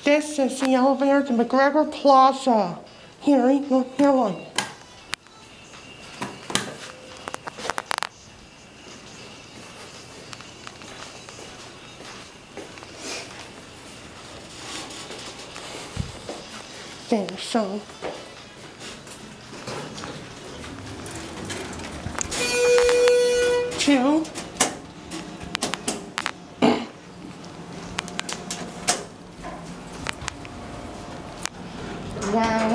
This is the elevator to McGregor Plaza. Here, look, here one. There, so. Two. Wow.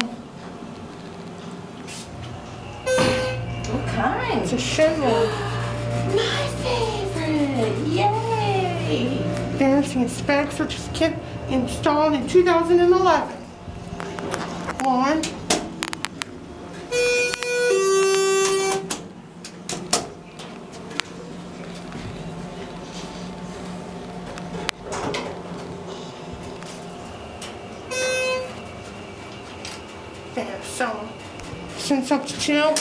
What kind? It's a Schindler. My favorite! Yay! There's the specs, which is installed in 2011. One. There, so since up to two.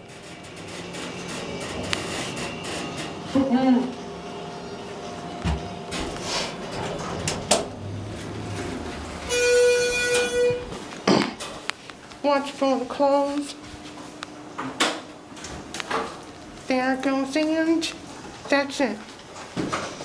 Watch for the clothes. There it goes, and that's it.